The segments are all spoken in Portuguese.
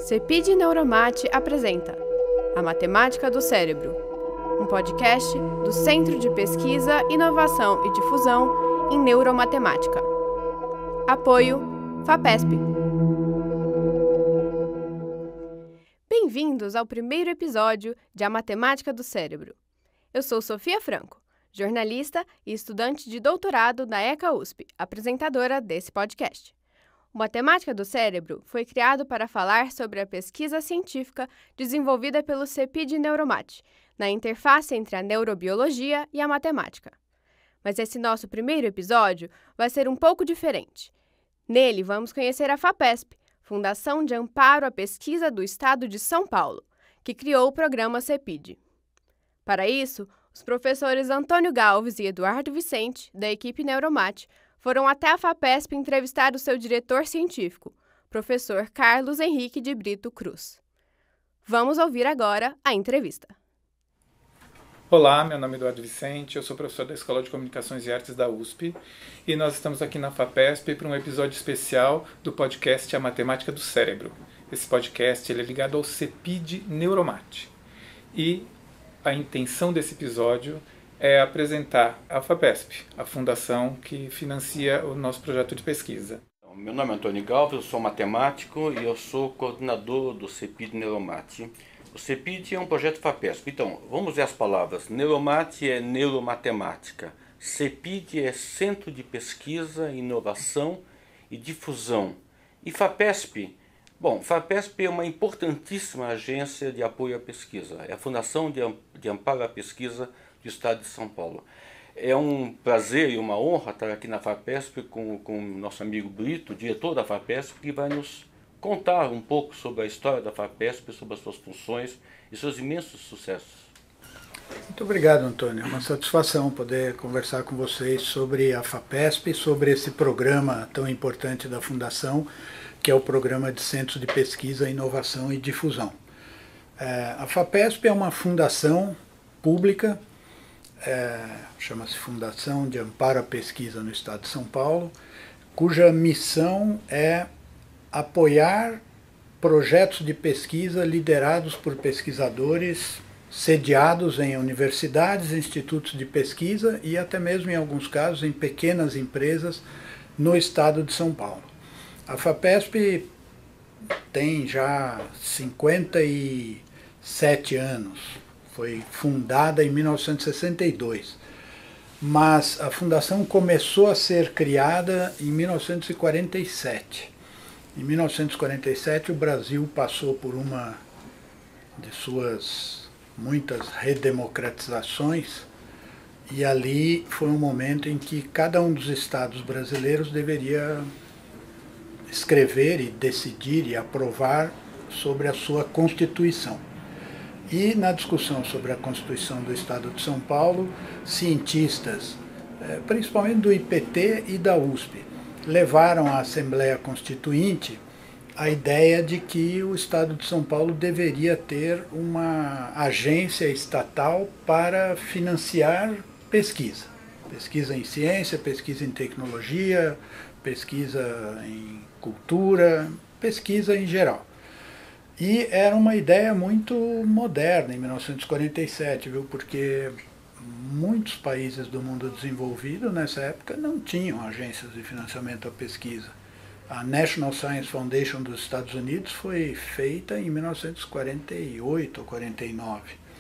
CEPID Neuromate apresenta A Matemática do Cérebro, um podcast do Centro de Pesquisa, Inovação e Difusão em Neuromatemática. Apoio FAPESP. Bem-vindos ao primeiro episódio de A Matemática do Cérebro. Eu sou Sofia Franco, jornalista e estudante de doutorado na ECA USP, apresentadora desse podcast. O Matemática do Cérebro foi criado para falar sobre a pesquisa científica desenvolvida pelo CEPID Neuromate, na interface entre a neurobiologia e a matemática. Mas esse nosso primeiro episódio vai ser um pouco diferente. Nele, vamos conhecer a FAPESP, Fundação de Amparo à Pesquisa do Estado de São Paulo, que criou o programa CEPID. Para isso, os professores Antônio Galves e Eduardo Vicente, da equipe Neuromate, foram até a FAPESP entrevistar o seu diretor científico, professor Carlos Henrique de Brito Cruz. Vamos ouvir agora a entrevista. Olá, meu nome é Eduardo Vicente, eu sou professor da Escola de Comunicações e Artes da USP e nós estamos aqui na FAPESP para um episódio especial do podcast A Matemática do Cérebro. Esse podcast ele é ligado ao CEPID Neuromate e a intenção desse episódio é apresentar a FAPESP, a fundação que financia o nosso projeto de pesquisa. Meu nome é Antônio Galves, eu sou matemático e eu sou coordenador do CEPID Neuromate. O CEPID é um projeto FAPESP. Então, vamos ver as palavras. Neuromate é neuromatemática. CEPID é Centro de Pesquisa, Inovação e Difusão. E FAPESP? Bom, FAPESP é uma importantíssima agência de apoio à pesquisa. É a Fundação de Amparo à Pesquisa do Estado de São Paulo. É um prazer e uma honra estar aqui na FAPESP com o nosso amigo Brito, diretor da FAPESP, que vai nos contar um pouco sobre a história da FAPESP, sobre as suas funções e seus imensos sucessos. Muito obrigado, Antônio. É uma satisfação poder conversar com vocês sobre a FAPESP e sobre esse programa tão importante da Fundação, que é o Programa de Centros de Pesquisa, Inovação e Difusão. A FAPESP é uma fundação pública, chama-se Fundação de Amparo à Pesquisa no Estado de São Paulo, cuja missão é apoiar projetos de pesquisa liderados por pesquisadores sediados em universidades, institutos de pesquisa e até mesmo, em alguns casos, em pequenas empresas no Estado de São Paulo. A FAPESP tem já 57 anos, foi fundada em 1962, mas a fundação começou a ser criada em 1947. Em 1947 o Brasil passou por uma de suas muitas redemocratizações e ali foi um momento em que cada um dos estados brasileiros deveria escrever e decidir e aprovar sobre a sua Constituição. E na discussão sobre a Constituição do Estado de São Paulo, cientistas, principalmente do IPT e da USP, levaram à Assembleia Constituinte a ideia de que o Estado de São Paulo deveria ter uma agência estatal para financiar pesquisa. Pesquisa em ciência, pesquisa em tecnologia, pesquisa em cultura, pesquisa em geral. E era uma ideia muito moderna em 1947, viu? Porque muitos países do mundo desenvolvido nessa época não tinham agências de financiamento à pesquisa. A National Science Foundation dos Estados Unidos foi feita em 1948 ou 49.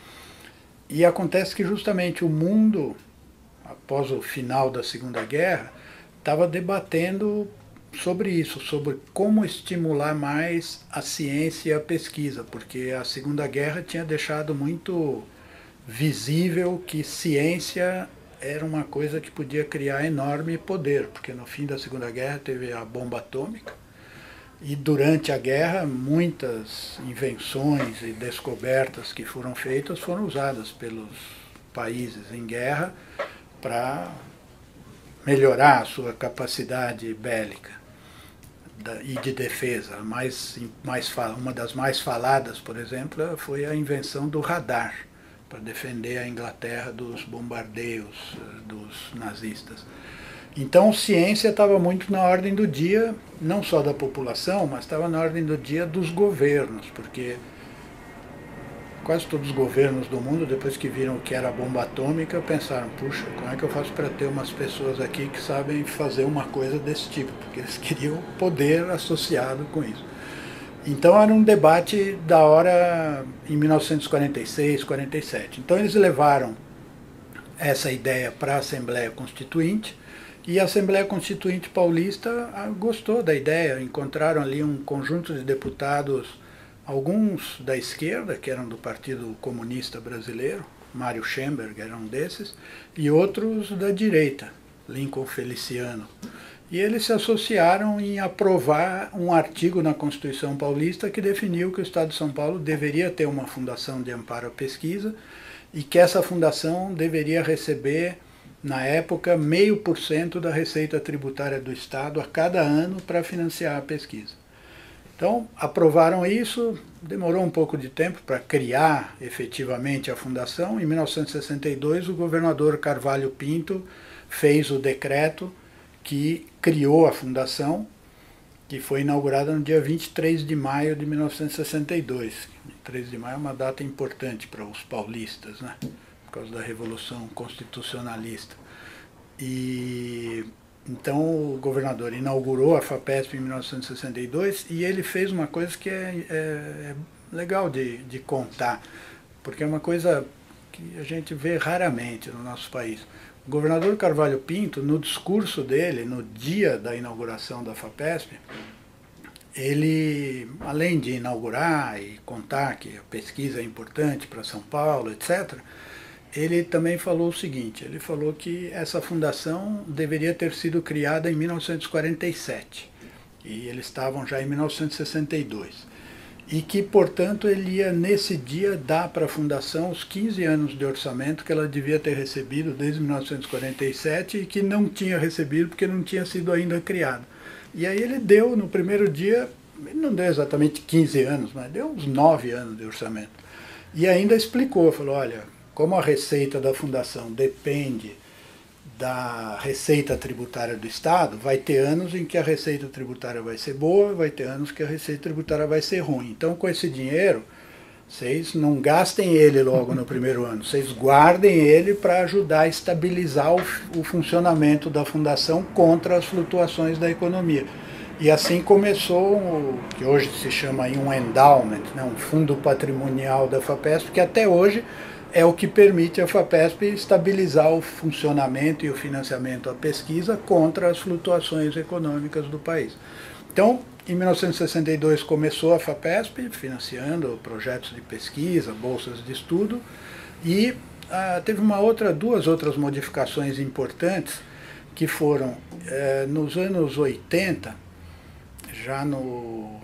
E acontece que justamente o mundo, após o final da Segunda Guerra, estava debatendo sobre isso, sobre como estimular mais a ciência e a pesquisa, porque a Segunda Guerra tinha deixado muito visível que ciência era uma coisa que podia criar enorme poder, porque no fim da Segunda Guerra teve a bomba atômica e durante a guerra muitas invenções e descobertas que foram feitas foram usadas pelos países em guerra para melhorar a sua capacidade bélica e de defesa. Uma das mais faladas, por exemplo, foi a invenção do radar, para defender a Inglaterra dos bombardeios dos nazistas. Então, ciência estava muito na ordem do dia, não só da população, mas estava na ordem do dia dos governos, porque quase todos os governos do mundo, depois que viram o que era a bomba atômica, pensaram, puxa, como é que eu faço para ter umas pessoas aqui que sabem fazer uma coisa desse tipo? Porque eles queriam poder associado com isso. Então era um debate da hora em 1946, 47. Então eles levaram essa ideia para a Assembleia Constituinte, e a Assembleia Constituinte Paulista gostou da ideia, encontraram ali um conjunto de deputados, alguns da esquerda, que eram do Partido Comunista Brasileiro, Mário Schemberg era um desses, e outros da direita, Lincoln Feliciano. E eles se associaram em aprovar um artigo na Constituição Paulista que definiu que o Estado de São Paulo deveria ter uma fundação de amparo à pesquisa e que essa fundação deveria receber, na época, 0,5% da receita tributária do Estado a cada ano para financiar a pesquisa. Então, aprovaram isso, demorou um pouco de tempo para criar efetivamente a fundação. Em 1962, o governador Carvalho Pinto fez o decreto que criou a fundação, que foi inaugurada no dia 23 de maio de 1962. 23 de maio é uma data importante para os paulistas, né? Por causa da Revolução Constitucionalista. E então o governador inaugurou a FAPESP em 1962 e ele fez uma coisa que é legal de contar, porque é uma coisa que a gente vê raramente no nosso país. O governador Carvalho Pinto, no discurso dele, no dia da inauguração da FAPESP, ele, além de inaugurar e contar que a pesquisa é importante para São Paulo, etc., ele também falou o seguinte, ele falou que essa fundação deveria ter sido criada em 1947, e eles estavam já em 1962, e que, portanto, ele ia, nesse dia, dar para a fundação os 15 anos de orçamento que ela devia ter recebido desde 1947 e que não tinha recebido porque não tinha sido ainda criada. E aí ele deu, no primeiro dia, ele não deu exatamente 15 anos, mas deu uns 9 anos de orçamento. E ainda explicou, falou, olha, como a receita da fundação depende da receita tributária do Estado, vai ter anos em que a receita tributária vai ser boa, vai ter anos que a receita tributária vai ser ruim. Então, com esse dinheiro, vocês não gastem ele logo no primeiro ano, vocês guardem ele para ajudar a estabilizar o funcionamento da fundação contra as flutuações da economia. E assim começou o que hoje se chama aí um endowment, né, um fundo patrimonial da FAPESP, que até hoje é o que permite a FAPESP estabilizar o funcionamento e o financiamento à pesquisa contra as flutuações econômicas do país. Então, em 1962 começou a FAPESP, financiando projetos de pesquisa, bolsas de estudo, e teve duas outras modificações importantes, que foram, nos anos 80, já no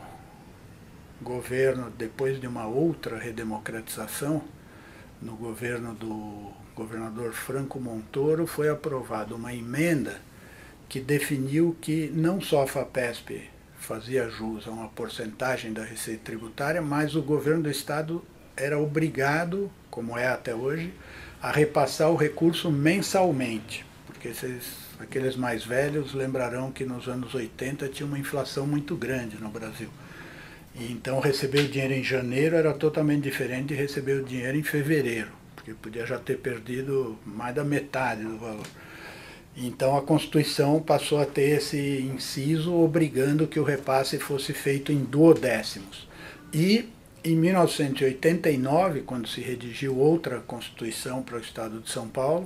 governo, depois de uma outra redemocratização, no governo do governador Franco Montoro, foi aprovada uma emenda que definiu que não só a FAPESP fazia jus a uma porcentagem da receita tributária, mas o governo do Estado era obrigado, como é até hoje, a repassar o recurso mensalmente, porque aqueles mais velhos lembrarão que nos anos 80 tinha uma inflação muito grande no Brasil. E então receber o dinheiro em janeiro era totalmente diferente de receber o dinheiro em fevereiro, porque podia já ter perdido mais da metade do valor. Então a Constituição passou a ter esse inciso obrigando que o repasse fosse feito em duodécimos. E em 1989, quando se redigiu outra Constituição para o Estado de São Paulo,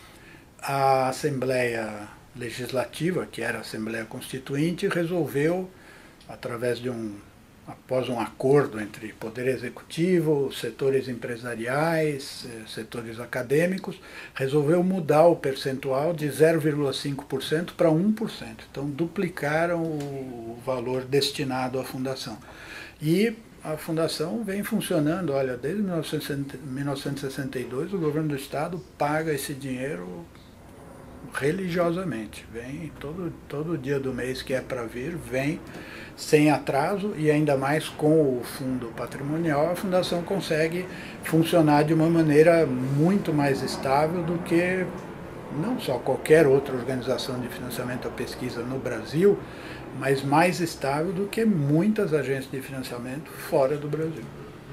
a Assembleia Legislativa, que era a Assembleia Constituinte, resolveu, após um acordo entre Poder Executivo, setores empresariais, setores acadêmicos, resolveu mudar o percentual de 0,5% para 1%. Então duplicaram o valor destinado à fundação. E a fundação vem funcionando, olha, desde 1962 o governo do Estado paga esse dinheiro religiosamente. Vem todo dia do mês que é para vir, vem sem atraso, e ainda mais com o fundo patrimonial, a fundação consegue funcionar de uma maneira muito mais estável do que não só qualquer outra organização de financiamento à pesquisa no Brasil, mas mais estável do que muitas agências de financiamento fora do Brasil.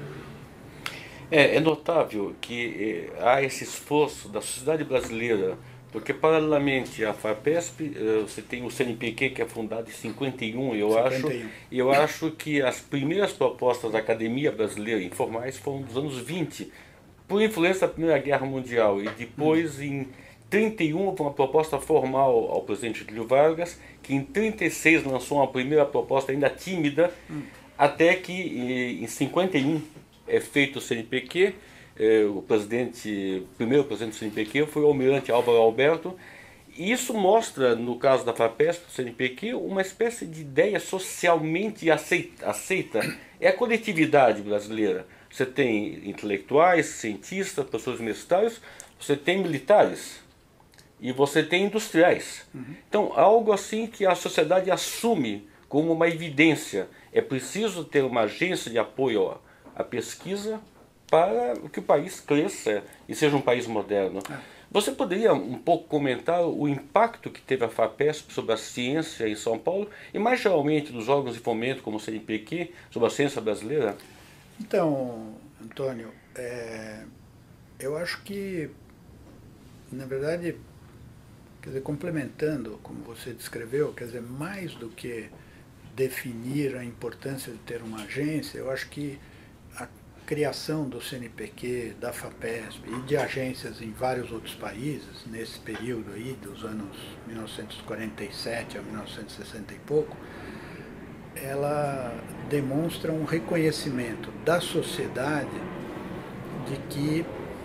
É notável que há esse esforço da sociedade brasileira, porque paralelamente à FAPESP, você tem o CNPq, que é fundado em 51, eu acho que as primeiras propostas da Academia Brasileira Informais foram dos anos 20, por influência da Primeira Guerra Mundial, e depois em 31 houve uma proposta formal ao presidente Getúlio Vargas, que em 36 lançou uma primeira proposta ainda tímida, até que em 51 é feito o CNPq. O primeiro presidente do CNPq foi o almirante Álvaro Alberto, e isso mostra, no caso da FAPESP, do CNPq, uma espécie de ideia socialmente aceita. É a coletividade brasileira. Você tem intelectuais, cientistas, professores universitários, você tem militares e você tem industriais. Então, algo assim que a sociedade assume como uma evidência. É preciso ter uma agência de apoio à pesquisa para que o país cresça e seja um país moderno. Você poderia um pouco comentar o impacto que teve a FAPESP sobre a ciência em São Paulo e mais geralmente dos órgãos de fomento como o CNPq sobre a ciência brasileira? Então, Antônio, eu acho que, na verdade, quer dizer, complementando como você descreveu, quer dizer, mais do que definir a importância de ter uma agência, eu acho que a criação do CNPq, da FAPESP e de agências em vários outros países, nesse período aí, dos anos 1947 a 1960 e pouco, ela demonstra um reconhecimento da sociedade de que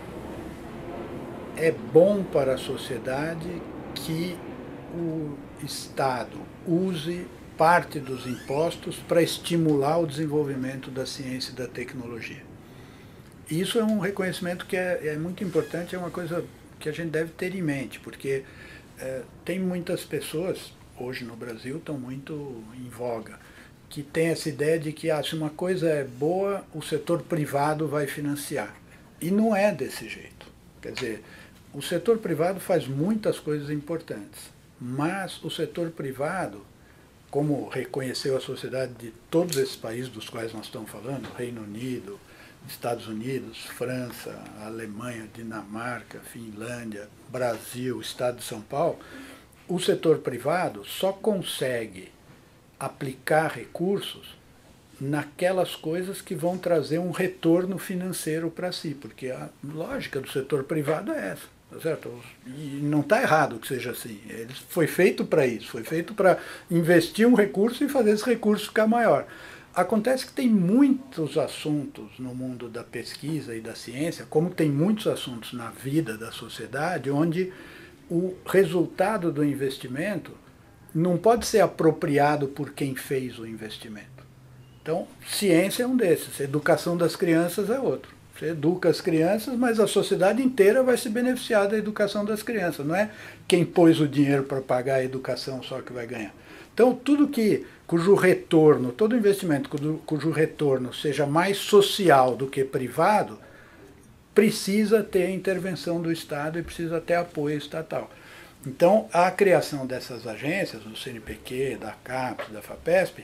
é bom para a sociedade que o Estado use parte dos impostos para estimular o desenvolvimento da ciência e da tecnologia. Isso é um reconhecimento que é muito importante, é uma coisa que a gente deve ter em mente, porque tem muitas pessoas, hoje no Brasil, estão muito em voga, que tem essa ideia de que se uma coisa é boa, o setor privado vai financiar. E não é desse jeito. Quer dizer, o setor privado faz muitas coisas importantes, mas o setor privado, como reconheceu a sociedade de todos esses países dos quais nós estamos falando, Reino Unido, Estados Unidos, França, Alemanha, Dinamarca, Finlândia, Brasil, Estado de São Paulo, o setor privado só consegue aplicar recursos naquelas coisas que vão trazer um retorno financeiro para si, porque a lógica do setor privado é essa, tá certo? E não está errado que seja assim. Ele foi feito para isso, foi feito para investir um recurso e fazer esse recurso ficar maior. Acontece que tem muitos assuntos no mundo da pesquisa e da ciência, como tem muitos assuntos na vida da sociedade, onde o resultado do investimento não pode ser apropriado por quem fez o investimento. Então, ciência é um desses, educação das crianças é outro. Você educa as crianças, mas a sociedade inteira vai se beneficiar da educação das crianças. Não é quem pôs o dinheiro para pagar a educação só que vai ganhar. Então, tudo cujo retorno, todo investimento cujo retorno seja mais social do que privado, precisa ter intervenção do Estado e precisa ter apoio estatal. Então, a criação dessas agências, do CNPq, da CAPES, da FAPESP,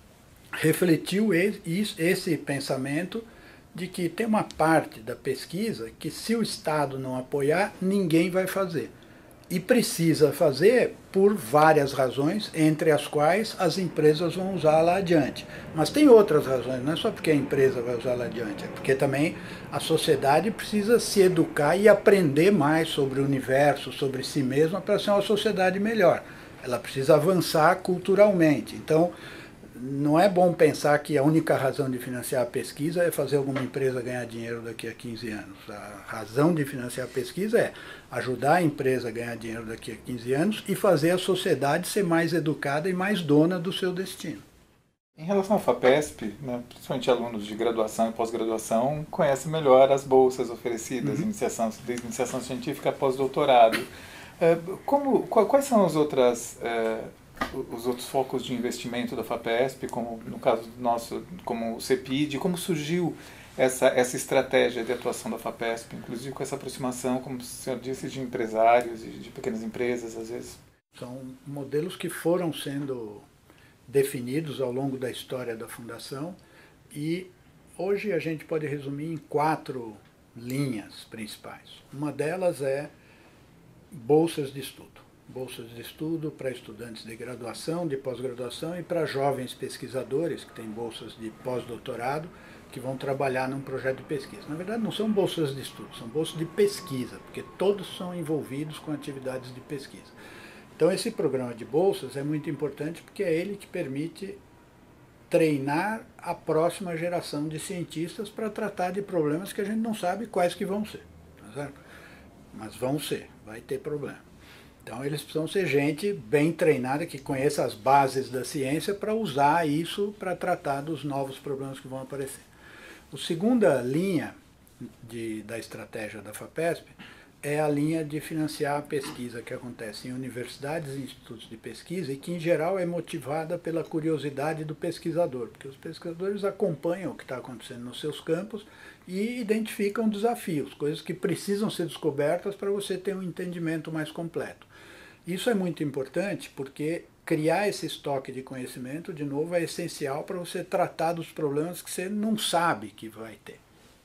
refletiu esse pensamento de que tem uma parte da pesquisa que, se o Estado não apoiar, ninguém vai fazer. E precisa fazer por várias razões, entre as quais as empresas vão usar lá adiante. Mas tem outras razões, não é só porque a empresa vai usar lá adiante, é porque também a sociedade precisa se educar e aprender mais sobre o universo, sobre si mesma, para ser uma sociedade melhor. Ela precisa avançar culturalmente. Então, não é bom pensar que a única razão de financiar a pesquisa é fazer alguma empresa ganhar dinheiro daqui a 15 anos. A razão de financiar a pesquisa é ajudar a empresa a ganhar dinheiro daqui a 15 anos e fazer a sociedade ser mais educada e mais dona do seu destino. Em relação à FAPESP, né, principalmente alunos de graduação e pós-graduação conhecem melhor as bolsas oferecidas, desde iniciação científica a pós-doutorado. Quais são os outros focos de investimento da FAPESP, como no caso nosso, como o CEPID, como surgiu essa estratégia de atuação da FAPESP, inclusive com essa aproximação, como o senhor disse, de empresários e de pequenas empresas, às vezes? São modelos que foram sendo definidos ao longo da história da Fundação e hoje a gente pode resumir em 4 linhas principais. Uma delas é bolsas de estudo. Bolsas de estudo para estudantes de graduação, de pós-graduação e para jovens pesquisadores que têm bolsas de pós-doutorado que vão trabalhar num projeto de pesquisa. Na verdade, não são bolsas de estudo, são bolsas de pesquisa, porque todos são envolvidos com atividades de pesquisa. Então, esse programa de bolsas é muito importante porque é ele que permite treinar a próxima geração de cientistas para tratar de problemas que a gente não sabe quais que vão ser. Tá certo? Mas vão ser, vai ter problema. Então eles precisam ser gente bem treinada, que conheça as bases da ciência para usar isso para tratar dos novos problemas que vão aparecer. A segunda linha da estratégia da FAPESP é a linha de financiar a pesquisa que acontece em universidades e institutos de pesquisa e que em geral é motivada pela curiosidade do pesquisador, porque os pesquisadores acompanham o que está acontecendo nos seus campos e identificam desafios, coisas que precisam ser descobertas para você ter um entendimento mais completo. Isso é muito importante porque criar esse estoque de conhecimento, de novo, é essencial para você tratar dos problemas que você não sabe que vai ter.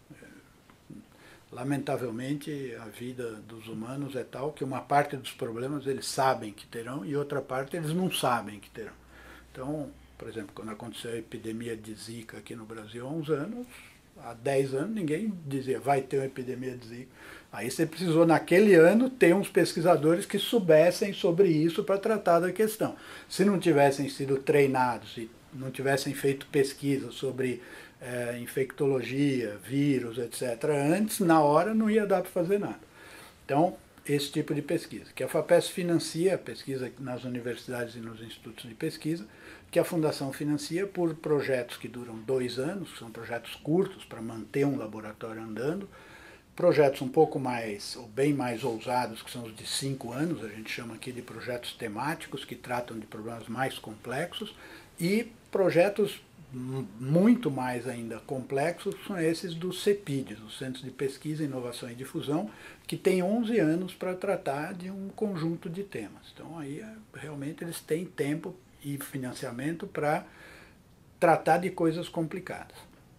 Lamentavelmente, a vida dos humanos é tal que uma parte dos problemas eles sabem que terão e outra parte eles não sabem que terão. Então, por exemplo, quando aconteceu a epidemia de Zika aqui no Brasil há uns anos, há 10 anos ninguém dizia vai ter uma epidemia de Zika. Aí você precisou naquele ano ter uns pesquisadores que soubessem sobre isso para tratar da questão. Se não tivessem sido treinados e não tivessem feito pesquisa sobre infectologia, vírus, etc., antes, na hora, não ia dar para fazer nada. Então, esse tipo de pesquisa, que a FAPESP financia a pesquisa nas universidades e nos institutos de pesquisa, que a Fundação financia por projetos que duram 2 anos, que são projetos curtos para manter um laboratório andando, projetos um pouco mais, ou bem mais ousados, que são os de 5 anos, a gente chama aqui de projetos temáticos, que tratam de problemas mais complexos, e projetos muito mais ainda complexos são esses dos CEPIDs, os Centros de Pesquisa, Inovação e Difusão, que têm 11 anos para tratar de um conjunto de temas. Então aí realmente eles têm tempo e financiamento para tratar de coisas complicadas.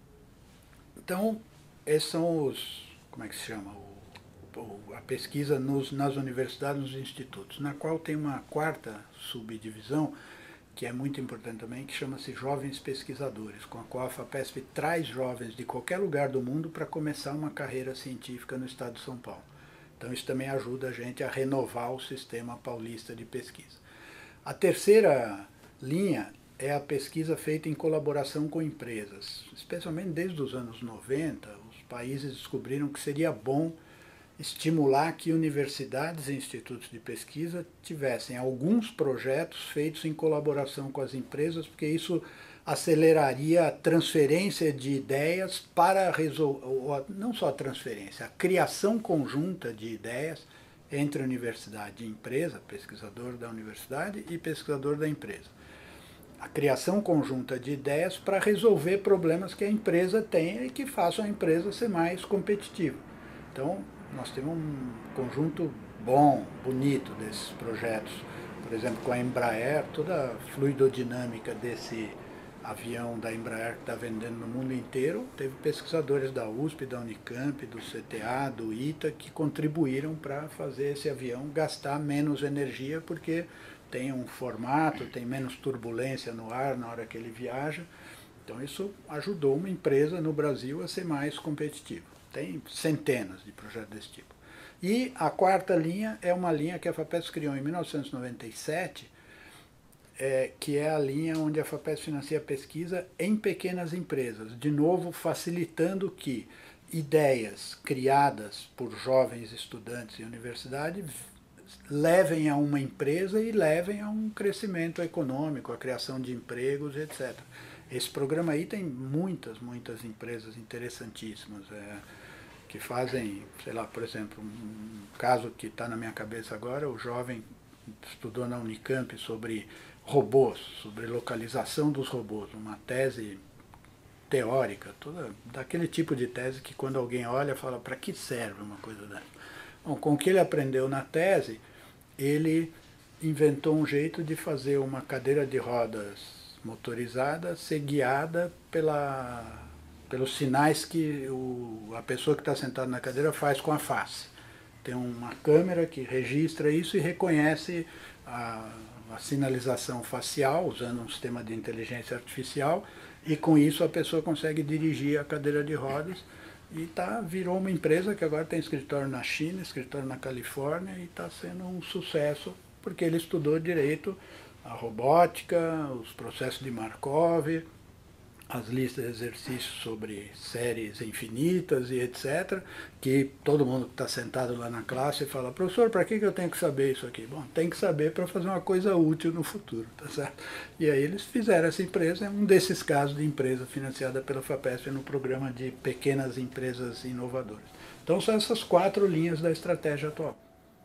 Então esses são os, como é que se chama, a pesquisa nas universidades, nos institutos, na qual tem uma quarta subdivisão, que é muito importante também, que chama-se Jovens Pesquisadores, com a qual a FAPESP traz jovens de qualquer lugar do mundo para começar uma carreira científica no estado de São Paulo. Então isso também ajuda a gente a renovar o sistema paulista de pesquisa. A terceira linha é a pesquisa feita em colaboração com empresas. Especialmente desde os anos 90, os países descobriram que seria bom estimular que universidades e institutos de pesquisa tivessem alguns projetos feitos em colaboração com as empresas, porque isso aceleraria a transferência de ideias para resolver, não só a transferência, a criação conjunta de ideias entre universidade e empresa, pesquisador da universidade e pesquisador da empresa. A criação conjunta de ideias para resolver problemas que a empresa tem e que façam a empresa ser mais competitiva. Então, nós temos um conjunto bom, bonito desses projetos. Por exemplo, com a Embraer, toda a fluidodinâmica desse avião da Embraer que está vendendo no mundo inteiro, teve pesquisadores da USP, da Unicamp, do CTA, do ITA, que contribuíram para fazer esse avião gastar menos energia, porque tem um formato, tem menos turbulência no ar na hora que ele viaja. Então isso ajudou uma empresa no Brasil a ser mais competitiva. Tem centenas de projetos desse tipo. E a quarta linha é uma linha que a FAPESP criou em 1997, que é a linha onde a FAPESP financia a pesquisa em pequenas empresas, de novo facilitando que ideias criadas por jovens estudantes e universidade levem a uma empresa e levem a um crescimento econômico, a criação de empregos, etc. Esse programa aí tem muitas empresas interessantíssimas, que fazem, sei lá, por exemplo, um caso que está na minha cabeça agora, o jovem estudou na Unicamp sobre robôs, sobre localização dos robôs, uma tese teórica, daquele tipo de tese que quando alguém olha fala, para que serve uma coisa dessa? Bom, com o que ele aprendeu na tese, ele inventou um jeito de fazer uma cadeira de rodas motorizada ser guiada pelos sinais que a pessoa que está sentada na cadeira faz com a face. Tem uma câmera que registra isso e reconhece a sinalização facial, usando um sistema de inteligência artificial, e com isso a pessoa consegue dirigir a cadeira de rodas. E virou uma empresa que agora tem escritório na China, escritório na Califórnia, e está sendo um sucesso, porque ele estudou direito a robótica, os processos de Markov, as listas de exercícios sobre séries infinitas e etc., que todo mundo que está sentado lá na classe fala, professor, para que eu tenho que saber isso aqui? Bom, tem que saber para fazer uma coisa útil no futuro, tá certo? E aí eles fizeram essa empresa, é um desses casos de empresa financiada pela FAPESP no programa de pequenas empresas inovadoras. Então são essas 4 linhas da estratégia atual.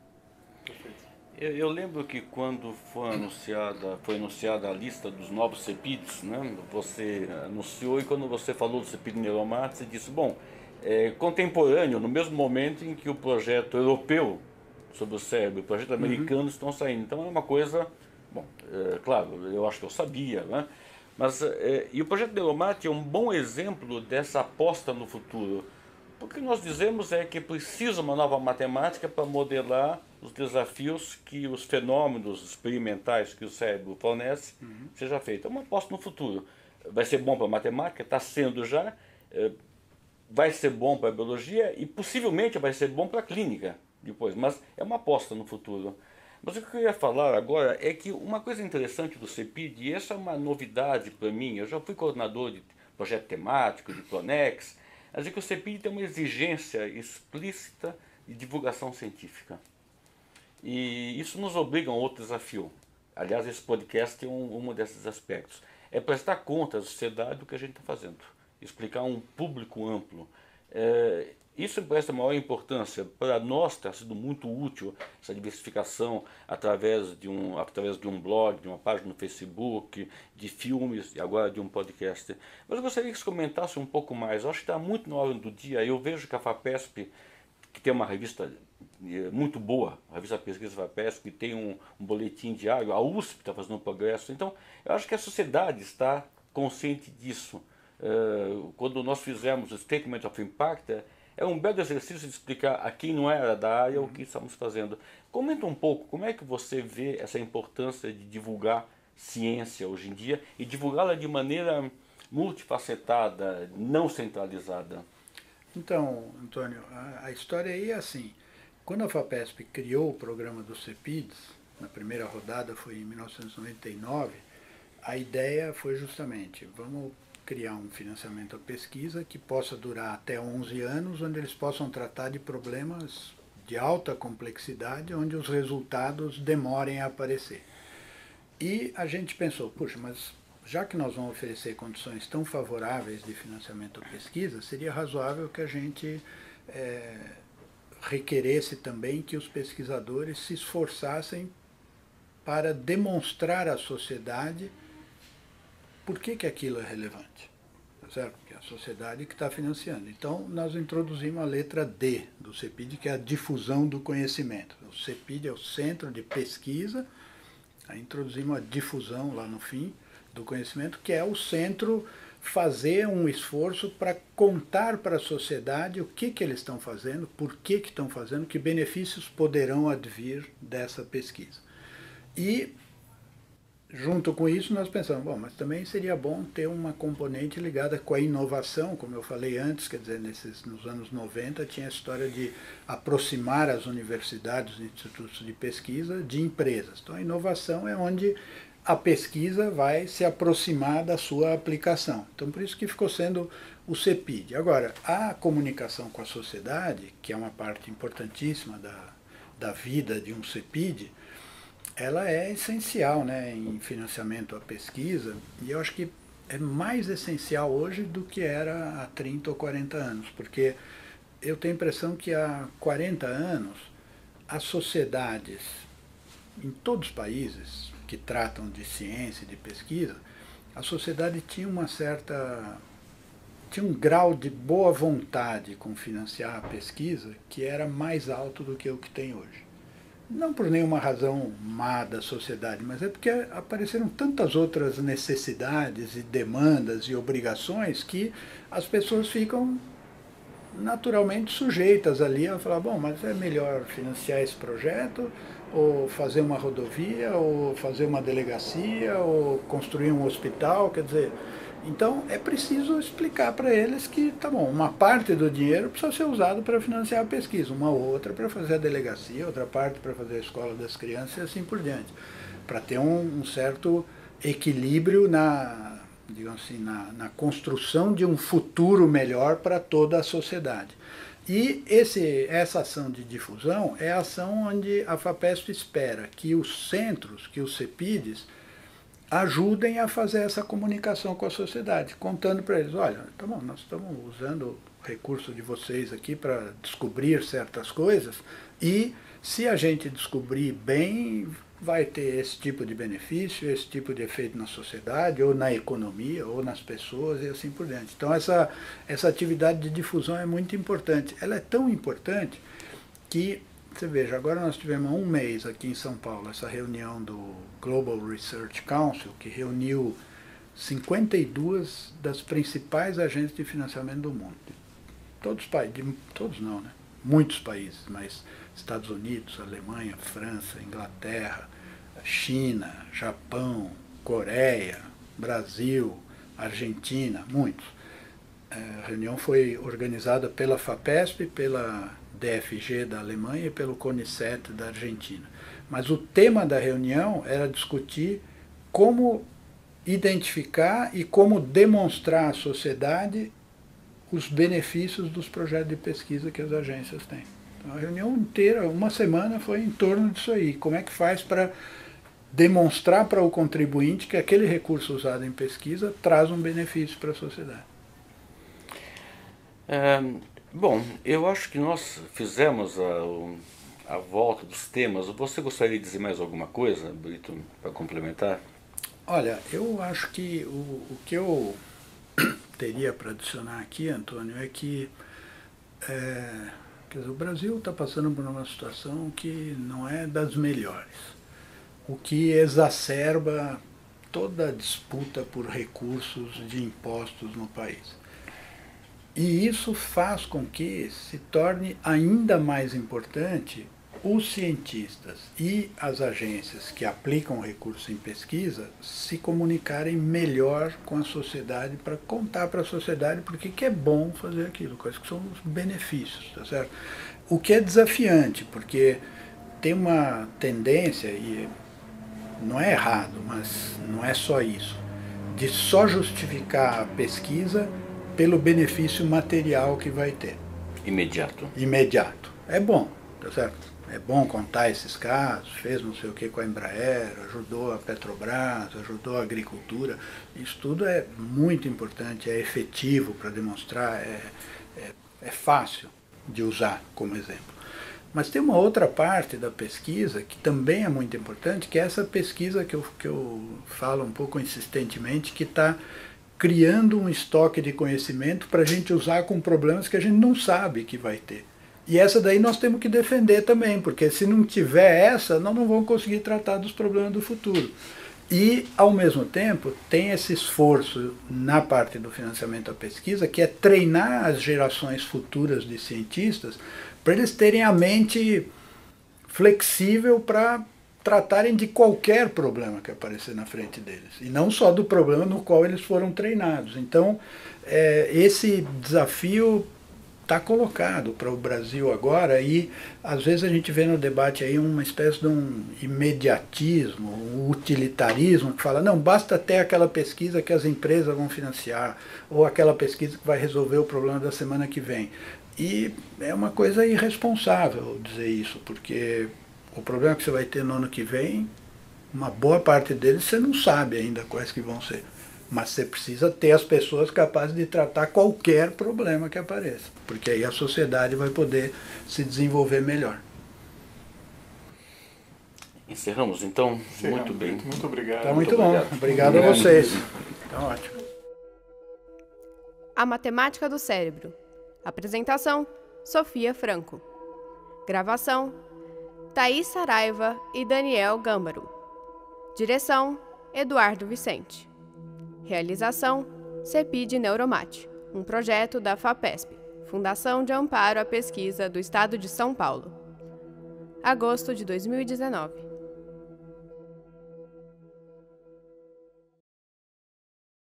Eu lembro que quando foi anunciada a lista dos novos CEPIDs, né, você anunciou, e quando você falou do CEPID Neuromate, você disse, bom, contemporâneo, no mesmo momento em que o projeto europeu sobre o cérebro e o projeto americano estão saindo. Então é uma coisa, bom, claro, eu acho que eu sabia, né? Mas, e o projeto Neuromate é um bom exemplo dessa aposta no futuro. O que nós dizemos é que precisa uma nova matemática para modelar os desafios que os fenômenos experimentais que o cérebro fornece seja feito. É uma aposta no futuro. Vai ser bom para a matemática, está sendo já, vai ser bom para a biologia e possivelmente vai ser bom para a clínica depois, mas é uma aposta no futuro. Mas o que eu queria falar agora é que uma coisa interessante do CEPID, e essa é uma novidade para mim, eu já fui coordenador de projeto temático, de Pronex, mas é que o CEPID tem uma exigência explícita de divulgação científica. E isso nos obriga a um outro desafio. Aliás, esse podcast é um desses aspectos. É prestar conta à sociedade do que a gente está fazendo. Explicar a um público amplo. Isso presta maior importância. Para nós está sendo muito útil essa diversificação através de um blog, de uma página no Facebook, de filmes e agora de um podcast. Mas eu gostaria que você comentasse um pouco mais. Eu acho que está muito na hora do dia. Eu vejo que a FAPESP, que tem uma revista muito boa, a revista Pesquisa FAPESP, que tem um boletim diário, a USP está fazendo um progresso. Então, eu acho que a sociedade está consciente disso. Quando nós fizemos o Statement of Impact, é um belo exercício de explicar a quem não era da área o que estamos fazendo. Comenta um pouco, como é que você vê essa importância de divulgar ciência hoje em dia e divulgá-la de maneira multifacetada, não centralizada? Então, Antônio, a história aí é assim. Quando a FAPESP criou o programa dos CEPIDs, na primeira rodada foi em 1999, a ideia foi justamente, vamos criar um financiamento à pesquisa que possa durar até 11 anos, onde eles possam tratar de problemas de alta complexidade, onde os resultados demorem a aparecer. E a gente pensou, puxa, mas já que nós vamos oferecer condições tão favoráveis de financiamento à pesquisa, seria razoável que a gente requeresse também que os pesquisadores se esforçassem para demonstrar à sociedade por que aquilo é relevante, tá certo? Porque é a sociedade que está financiando. Então, nós introduzimos a letra D do CEPID, que é a difusão do conhecimento. O CEPID é o Centro de Pesquisa, aí introduzimos a difusão lá no fim do conhecimento, que é o centro fazer um esforço para contar para a sociedade o que eles estão fazendo, por que estão fazendo, que benefícios poderão advir dessa pesquisa. E, junto com isso, nós pensamos, bom, mas também seria bom ter uma componente ligada com a inovação, como eu falei antes, quer dizer, nos anos 90 tinha a história de aproximar as universidades, os institutos de pesquisa de empresas. Então a inovação é onde a pesquisa vai se aproximar da sua aplicação. Então, por isso que ficou sendo o CEPID. Agora, a comunicação com a sociedade, que é uma parte importantíssima da vida de um CEPID, ela é essencial, né, em financiamento à pesquisa, e eu acho que é mais essencial hoje do que era há 30 ou 40 anos, porque eu tenho a impressão que há 40 anos as sociedades, em todos os países que tratam de ciência e de pesquisa, a sociedade tinha uma certa tinha um grau de boa vontade com financiar a pesquisa que era mais alto do que o que tem hoje. Não por nenhuma razão má da sociedade, mas é porque apareceram tantas outras necessidades e demandas e obrigações que as pessoas ficam naturalmente sujeitas ali a falar, bom, mas é melhor financiar esse projeto, ou fazer uma rodovia, ou fazer uma delegacia, ou construir um hospital, quer dizer, então é preciso explicar para eles que, tá bom, uma parte do dinheiro precisa ser usado para financiar a pesquisa, uma outra para fazer a delegacia, outra parte para fazer a escola das crianças e assim por diante, para ter um certo equilíbrio digamos assim, na construção de um futuro melhor para toda a sociedade. E essa ação de difusão é a ação onde a FAPESP espera que os centros, que os CEPIDs, ajudem a fazer essa comunicação com a sociedade, contando para eles, olha, tá bom, nós estamos usando o recurso de vocês aqui para descobrir certas coisas, e se a gente descobrir bem, vai ter esse tipo de benefício, esse tipo de efeito na sociedade, ou na economia, ou nas pessoas, e assim por diante. Então essa atividade de difusão é muito importante. Ela é tão importante que, você veja, agora nós tivemos há um mês aqui em São Paulo essa reunião do Global Research Council, que reuniu 52 das principais agências de financiamento do mundo. Todos os países, todos não, né? Muitos países, mas Estados Unidos, Alemanha, França, Inglaterra, China, Japão, Coreia, Brasil, Argentina, muitos. A reunião foi organizada pela FAPESP, pela DFG da Alemanha e pelo CONICET da Argentina. Mas o tema da reunião era discutir como identificar e como demonstrar à sociedade os benefícios dos projetos de pesquisa que as agências têm. Então, a reunião inteira, uma semana, foi em torno disso aí. Como é que faz para demonstrar para o contribuinte que aquele recurso usado em pesquisa traz um benefício para a sociedade? Bom, eu acho que nós fizemos a volta dos temas. Você gostaria de dizer mais alguma coisa, Brito, para complementar? Olha, eu acho que o que eu teria para adicionar aqui, Antônio, é que quer dizer, o Brasil está passando por uma situação que não é das melhores, o que exacerba toda a disputa por recursos de impostos no país. E isso faz com que se torne ainda mais importante os cientistas e as agências que aplicam recursos em pesquisa se comunicarem melhor com a sociedade para contar para a sociedade por que é bom fazer aquilo, quais que são os benefícios, tá certo? O que é desafiante, porque tem uma tendência, e não é errado, mas não é só isso, de só justificar a pesquisa pelo benefício material que vai ter. Imediato. Imediato. É bom, tá certo? É bom contar esses casos, fez não sei o que com a Embraer, ajudou a Petrobras, ajudou a agricultura. Isso tudo é muito importante, é efetivo para demonstrar, é fácil de usar como exemplo. Mas tem uma outra parte da pesquisa que também é muito importante, que é essa pesquisa que eu falo um pouco insistentemente, que está criando um estoque de conhecimento para a gente usar com problemas que a gente não sabe que vai ter. E essa daí nós temos que defender também, porque se não tiver essa, nós não vamos conseguir tratar dos problemas do futuro. E, ao mesmo tempo, tem esse esforço na parte do financiamento à pesquisa, que é treinar as gerações futuras de cientistas para eles terem a mente flexível para tratarem de qualquer problema que aparecer na frente deles, e não só do problema no qual eles foram treinados. Então, esse desafio está colocado para o Brasil agora, e às vezes a gente vê no debate aí uma espécie de um imediatismo, um utilitarismo, que fala, não, basta ter aquela pesquisa que as empresas vão financiar, ou aquela pesquisa que vai resolver o problema da semana que vem. E é uma coisa irresponsável dizer isso, porque o problema que você vai ter no ano que vem, uma boa parte deles você não sabe ainda quais que vão ser. Mas você precisa ter as pessoas capazes de tratar qualquer problema que apareça, porque aí a sociedade vai poder se desenvolver melhor. Encerramos então? Muito bem. Muito obrigado. Tá muito bom. Obrigado a vocês. Tá ótimo. A Matemática do Cérebro. Apresentação: Sofia Franco. Gravação: Thaís Saraiva e Daniel Gâmbaro. Direção: Eduardo Vicente. Realização: CEPID Neuromate, um projeto da FAPESP, Fundação de Amparo à Pesquisa do Estado de São Paulo. Agosto de 2019.